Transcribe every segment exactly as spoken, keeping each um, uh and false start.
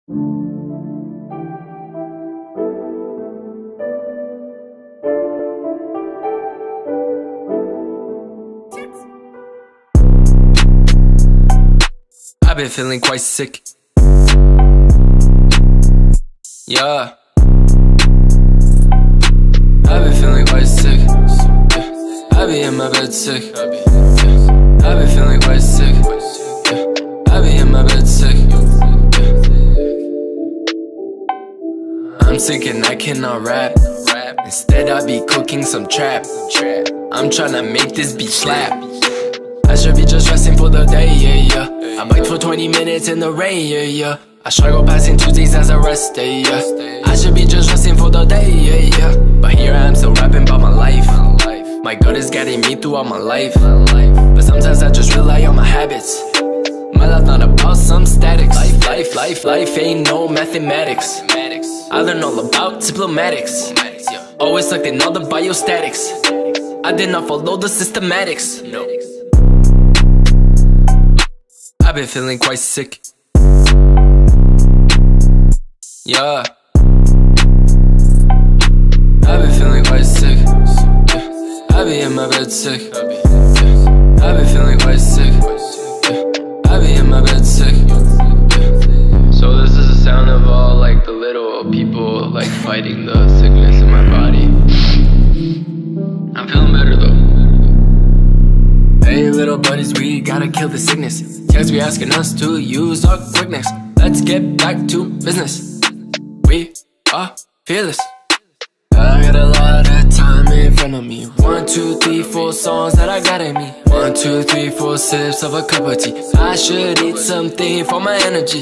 I've been feeling quite sick. Yeah, I've been feeling quite sick. Yeah. I be in my bed sick. Yeah. I've been feeling quite sick. Yeah. I be in my bed sick. Yeah. I'm sick and I cannot rap. Instead I be cooking some trap. I'm tryna make this beat slap. I should be just resting for the day, yeah, yeah. I might for twenty minutes in the rain, yeah, yeah. I struggle passing Tuesdays as a rest day, yeah. I should be just resting for the day, yeah, yeah. But here I am still rapping about my life. My gut is guiding me throughout my life. But sometimes I just rely on my habits. My life not about some statics. Life, life, life, life ain't no mathematics. I learned all about diplomatics. Always looked in all the biostatics. I did not follow the systematics. No. I've been feeling quite sick. Yeah, I've been feeling quite sick. Yeah. I be in my bed sick. Yeah. I've been feeling quite sick. Yeah. I be in my bed sick. Yeah. So this is the sound of all like the little people like fighting the sickness in my body. I'm feeling better though. Hey little buddies, we gotta kill the sickness. Cause we asking us to use our quickness. Let's get back to business. We are fearless. I got a lot of time in front of me. One, two, three, four songs that I got in me. One, two, three, four sips of a cup of tea. I should eat something for my energy.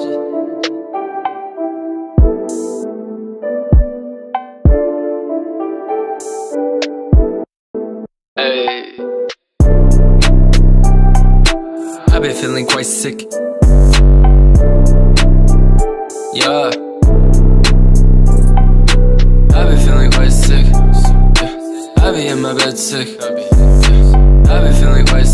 Hey, I've been feeling quite sick. Yeah, I've been feeling quite sick. Yeah. I be in my bed sick. Yeah. I've been feeling quite